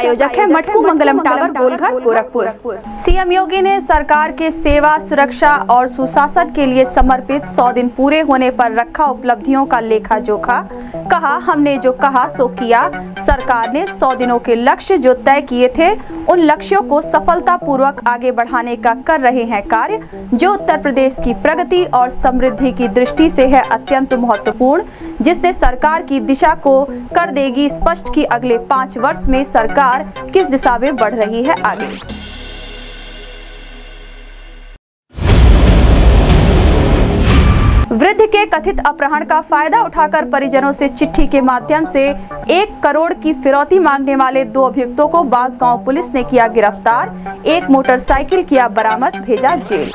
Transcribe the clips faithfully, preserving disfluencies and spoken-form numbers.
प्रायोजक है Matku Mangalam tower, Golghar, Gorakhpur. CM Yogi ने सरकार के सेवा, सुरक्षा और सुशासन के लिए समर्पित सौ दिन पूरे होने पर रखा उपलब्धियों का लेखा जोखा। कहा, हमने जो कहा सो किया। सरकार ने सौ दिनों के लक्ष्य जो तय किए थे, उन लक्ष्यों को सफलतापूर्वक आगे बढ़ाने का कर रहे हैं कार्य, जो उत्तर प्रदेश की प्रगति और समृद्धि की दृष्टि से है अत्यंत महत्वपूर्ण, जिसने सरकार की दिशा को कर देगी स्पष्ट कि अगले पाँच वर्ष में सरकार किस दिशा में बढ़ रही है आगे। वृद्ध के कथित अपहरण का फायदा उठाकर परिजनों से चिट्ठी के माध्यम से एक करोड़ की फिरौती मांगने वाले दो अभियुक्तों को बांसगांव पुलिस ने किया गिरफ्तार। एक मोटरसाइकिल किया बरामद, भेजा जेल।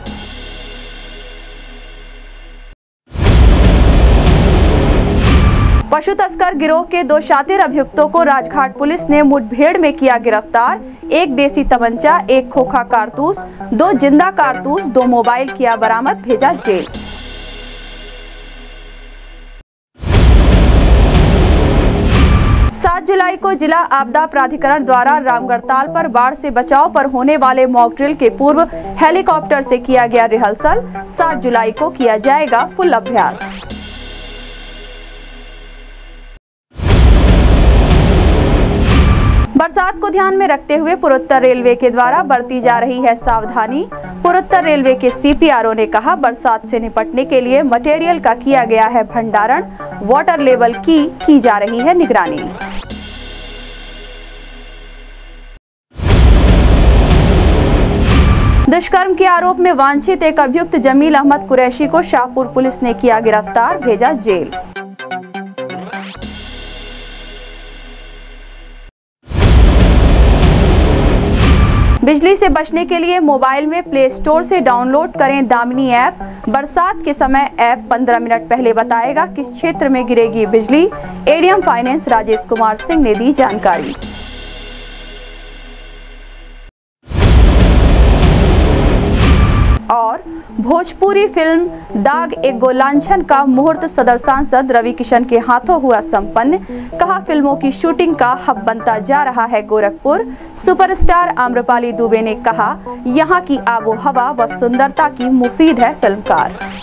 पशु तस्कर गिरोह के दो शातिर अभियुक्तों को राजघाट पुलिस ने मुठभेड़ में किया गिरफ्तार। एक देसी तमंचा, एक खोखा कारतूस, दो जिंदा कारतूस, दो मोबाइल किया बरामद, भेजा जेल। सात जुलाई को जिला आपदा प्राधिकरण द्वारा रामगढ़ताल पर बाढ़ से बचाव पर होने वाले मॉक ड्रिल के पूर्व हेलीकॉप्टर से किया गया रिहर्सल। सात जुलाई को किया जाएगा फुल अभ्यास। बरसात को ध्यान में रखते हुए पूर्वोत्तर रेलवे के द्वारा बरती जा रही है सावधानी। पूर्वोत्तर रेलवे के सीपीआरओ ने कहा, बरसात से निपटने के लिए मटेरियल का किया गया है भंडारण, वाटर लेवल की की जा रही है निगरानी। दुष्कर्म के आरोप में वांछित एक अभियुक्त जमील अहमद कुरैशी को शाहपुर पुलिस ने किया गिरफ्तार, भेजा जेल। बिजली से बचने के लिए मोबाइल में प्ले स्टोर से डाउनलोड करें दामिनी ऐप। बरसात के समय ऐप पंद्रह मिनट पहले बताएगा किस क्षेत्र में गिरेगी बिजली। एडीएम फाइनेंस राजेश कुमार सिंह ने दी जानकारी। और भोजपुरी फिल्म दाग एक गोलांछन का मुहूर्त सदर सांसद रवि किशन के हाथों हुआ संपन्न। कहा, फिल्मों की शूटिंग का हब बनता जा रहा है गोरखपुर। सुपरस्टार आम्रपाली दुबे ने कहा, यहाँ की आबो हवा व सुंदरता की मुफीद है फिल्मकार।